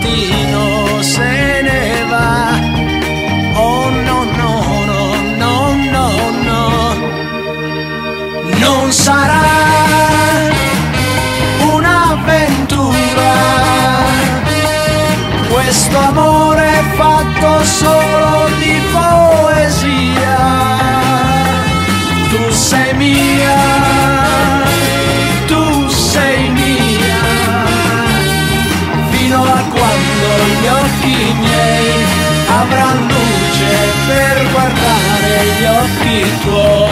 destino se ne va. Oh no, no, no, no, no, no. Non sarà un'avventura, questo amore è fatto solo di poesia. Tu sei mia, tu sei mia, fino a quando gli occhi miei avranno luce per guardare gli occhi tuoi.